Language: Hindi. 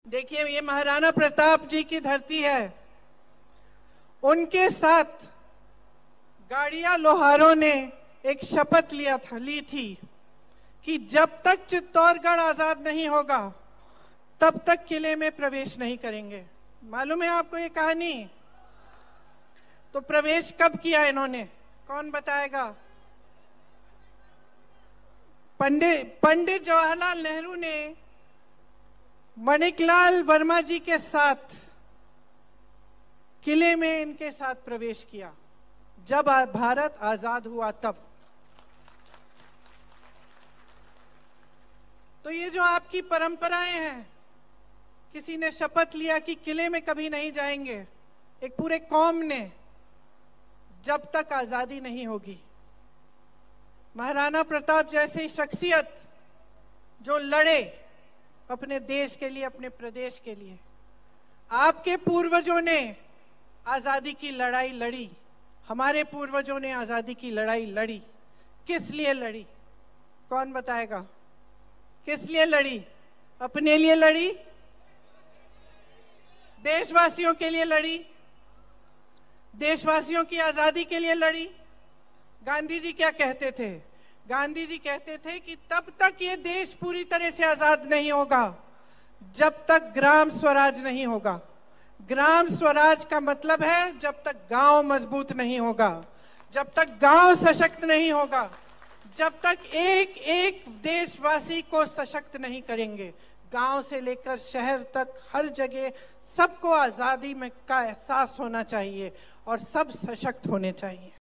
देखिए, ये महाराणा प्रताप जी की धरती है। उनके साथ गाड़िया लोहारों ने एक शपथ ली थी कि जब तक चित्तौड़गढ़ आजाद नहीं होगा तब तक किले में प्रवेश नहीं करेंगे। मालूम है आपको ये कहानी? तो प्रवेश कब किया इन्होंने, कौन बताएगा? पंडित जवाहरलाल नेहरू ने माणिकलाल वर्मा जी के साथ किले में इनके साथ प्रवेश किया जब भारत आजाद हुआ तब। तो ये जो आपकी परंपराएं हैं, किसी ने शपथ लिया कि किले में कभी नहीं जाएंगे, एक पूरे कौम ने, जब तक आजादी नहीं होगी। महाराणा प्रताप जैसी शख्सियत जो लड़े अपने देश के लिए, अपने प्रदेश के लिए। आपके पूर्वजों ने आजादी की लड़ाई लड़ी, हमारे पूर्वजों ने आजादी की लड़ाई लड़ी। किस लिए लड़ी, कौन बताएगा? किस लिए लड़ी? अपने लिए लड़ी, देशवासियों के लिए लड़ी, देशवासियों की आजादी के लिए लड़ी। गांधी जी क्या कहते थे? गांधी जी कहते थे कि तब तक ये देश पूरी तरह से आजाद नहीं होगा जब तक ग्राम स्वराज नहीं होगा। ग्राम स्वराज का मतलब है जब तक गांव मजबूत नहीं होगा, जब तक गांव सशक्त नहीं होगा, जब तक एक एक देशवासी को सशक्त नहीं करेंगे, गांव से लेकर शहर तक हर जगह सबको आजादी में का एहसास होना चाहिए और सब सशक्त होने चाहिए।